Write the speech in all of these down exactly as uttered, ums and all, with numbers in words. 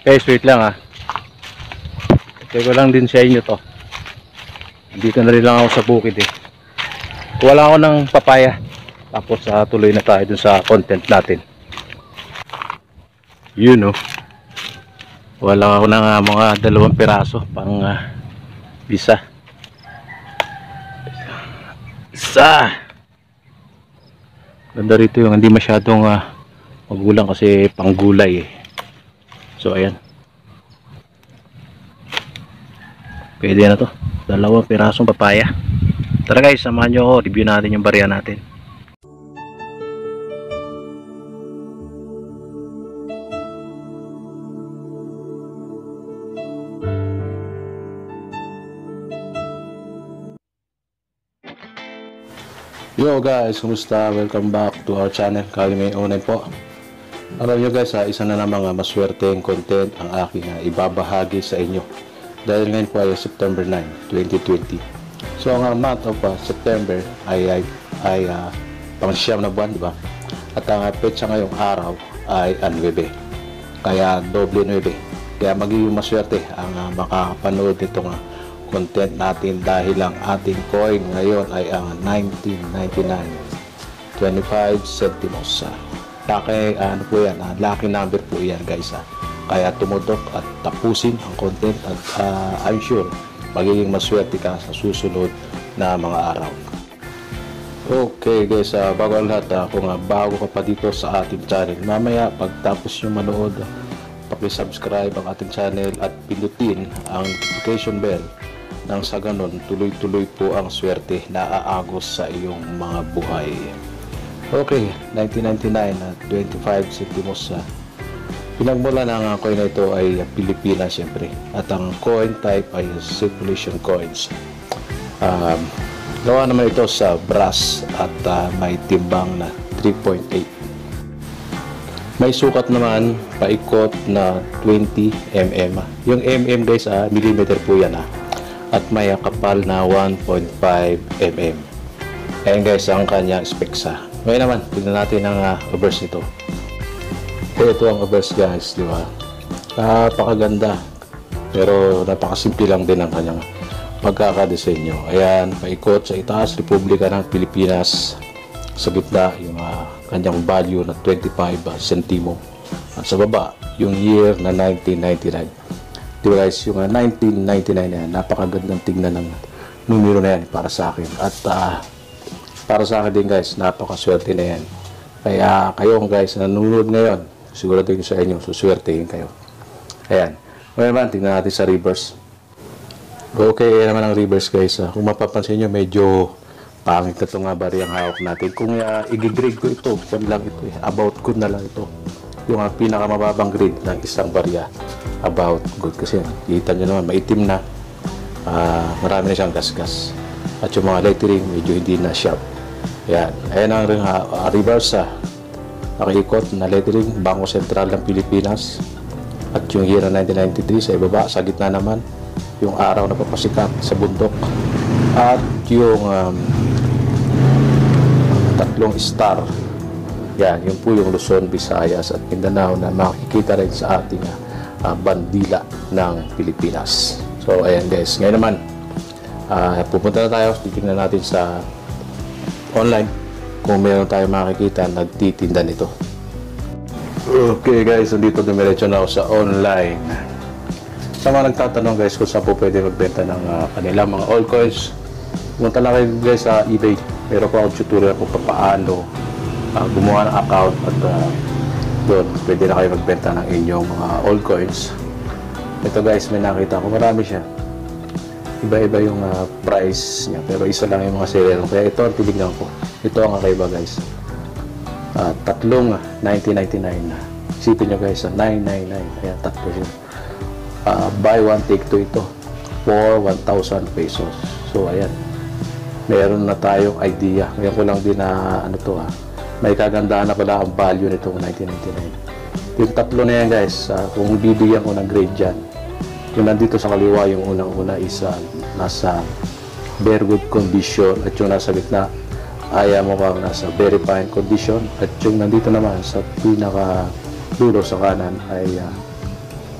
Guys, wait lang ah. Check ko lang din sa inyo to. Dito na rin lang ako sa bukid eh. Wala ako ng papaya. Tapos uh, tuloy na tayo dun sa content natin. Yun oh. Wala ako ng uh, mga dalawang piraso pang uh, bisa. Isa. Ganda rito yung hindi masyadong uh, magulang kasi panggulay eh. So ayan. Pwede na to. Dalawang pirasong papaya. Tara guys, samahan nyo ako. Review natin yung barya natin. Yo guys, kumusta? Welcome back to our channel. Kali may unay po. Alam nyo guys, ha, isa na namang maswerteng content ang aking uh, ibabahagi sa inyo. Dahil ngayon po ay September nine, twenty twenty. So ang uh, month of uh, September ay ay, ay uh, pang-siyam na buwan, di ba? At ang uh, petsa ngayong araw ay nuwebe. Kaya doble nuwebe. Kaya magiging maswerte ang uh, makapanood nitong uh, content natin dahil ang ating coin ngayon ay ang nineteen ninety-nine twenty-five centimos. Uh, Laki, uh, ano po yan, uh, lucky number po yan guys. Uh. Kaya tumudok at tapusin ang content at uh, I'm sure magiging maswerte ka sa susunod na mga araw. Okay guys, uh, bago ang lahat, uh, kung uh, bago ka pa dito sa ating channel, mamaya pagtapos yung manood, uh, paki-subscribe ang ating channel at pindutin ang notification bell nang sa ganon tuloy-tuloy po ang swerte na aagos sa iyong mga buhay. Okay, nineteen ninety-nine at uh, twenty-five centimos. Uh, pinagmula ng uh, coin na ito ay uh, Pilipinas syempre. At ang coin type ay circulation coins. Um, gawa naman ito sa brass at uh, may timbang na three point eight. May sukat naman paikot na twenty millimeters. Yung mm guys, uh, millimeter po yan ah. At may uh, kapal na one point five millimeters. Ayan guys ang kanyang specs ah. Ngayon naman, tignan natin ang uh, reverse nito. Ito ang reverse guys, di ba? Napakaganda. Pero napakasimple lang din ang kanyang pagkakadesenyo. Ayan, paikot sa itaas, Republika ng Pilipinas. Sa gitna, yung uh, kanyang value na twenty-five centimo. At sa baba, yung year na nineteen ninety-nine. Di ba guys, yung uh, nineteen ninety-nine na yan, napakagandang tignan ng numero na yan para sa akin. At uh, para sa akin din guys, napakaswerte na yan. Kaya kayo guys, nanonood ngayon, siguro din sa inyo, suswertein kayo. Ayan. Ngayon naman, tingnan natin sa reverse. Okay, ayan naman ang reverse guys. Uh, kung mapapansin nyo, medyo pangit na itong uh, bariyang hawak natin. Kung uh, i-grade ko ito, kung lang ito eh, about good na lang ito. Yung uh, pinakamababang grade ng isang barya, about good. Kasi kita nyo naman, maitim na. Uh, marami na siyang gas-gas. At yung mga lettering, medyo hindi na sharp. Ayan. Ayan ang uh, reverse. Uh, Nakiikot na lettering, Bangko Sentral ng Pilipinas. At yung year na nineteen ninety-three sa ibaba, sa gitna naman, yung araw na papasikat sa bundok. At yung um, tatlong star. Yan, yun po yung Luzon, Visayas at Mindanao na makikita rin sa ating uh, bandila ng Pilipinas. So, ayan guys. Ngayon naman, uh, pupunta na tayo. Titingnan natin sa online kung meron tayo makikita nagtitinda nito. Okay guys, nandito dumiretso na ako sa online. Sa mga nagtatanong guys kung saan po pwede magbenta ng uh, kanilang mga altcoins, pumunta lang kayo guys sa eBay. Meron po akong tutorial kung paano uh, gumawa ng account at uh, doon pwede na kayo magbenta ng inyong mga altcoins. Ito guys, may nakita ko, marami siya. Iba-iba yung uh, price niya, pero isa lang yung mga seller. Kaya ito ang tinignan ko. Ito ang kakaiba guys. Uh, tatlong uh, nineteen ninety-nine na. Isipin nyo guys, uh, nine ninety-nine. Ayan, tatlo yun. Uh, buy one, take two ito. For one thousand pesos. So, ayan. Meron na tayong idea. Ngayon ko lang din na, ano to ah. May kagandahan na pala ang value nitong nineteen ninety-nine. Yung tatlo na yan guys, uh, kung bibigyan ko ng grade dyan, yung nandito sa kaliwa, yung unang-una is uh, nasa very good condition at yung nasa gitna ay uh, mukhang nasa very fine condition at yung nandito naman sa pinaka dulo sa kanan ay uh,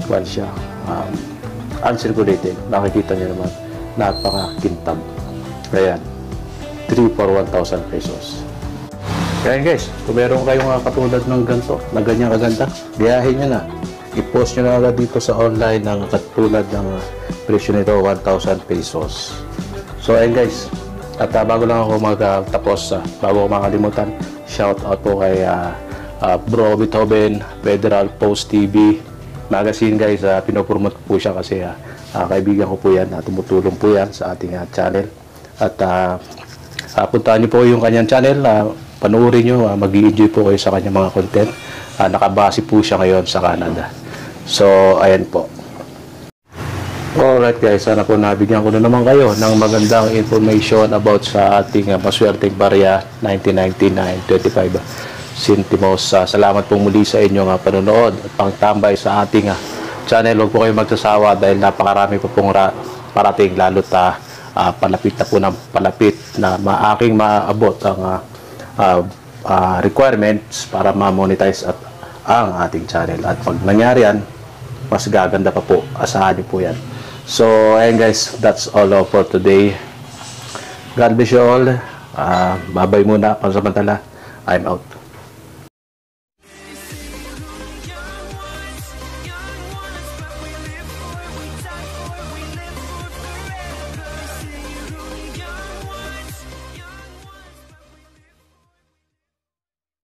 kwan siya, um, uncirculated. Nakikita niyo naman, napakakintab. Ayan, three for one thousand pesos. Kaya guys, kung meron kayong uh, katulad ng ganito, na ganyan kaganda, gayahin nyo na. I-post nyo na agad dito sa online ng katulad ng uh, presyo nito, one thousand pesos. So ayun guys, at uh, bago lang ako magtapos, uh, bago ko makalimutan, shout out po kay uh, uh, Bro Beethoven, Federal Post T V Magazine guys. Uh, pinopromote po siya kasi uh, uh, kaibigan ko po yan, uh, tumutulong po yan sa ating uh, channel. At uh, uh, puntaan nyo po yung kanyang channel, uh, panoorin nyo, uh, mag-i-enjoy po kayo sa kanyang mga content. Uh, nakabase po siya ngayon sa Canada. So ayan po. Alright guys, sana po nabigyan ko na naman kayo ng magandang information about sa ating uh, maswerteng barya nineteen ninety-nine twenty-five centimos. Uh, salamat po muli sa inyong uh, panonood at pangtambay sa ating uh, channel. Huwag po kayo magsasawa dahil napakarami po pong parating, lalo ta uh, palapit na po ng palapit na maaking maabot ang uh, uh, uh, requirements para ma-monetize at ang ating channel. At pag nangyari yan, mas gaganda pa po. Asahan niyo po yan. So, ayan guys, that's all for today. God bless you all. Uh, bye-bye muna. Pansamantala, I'm out.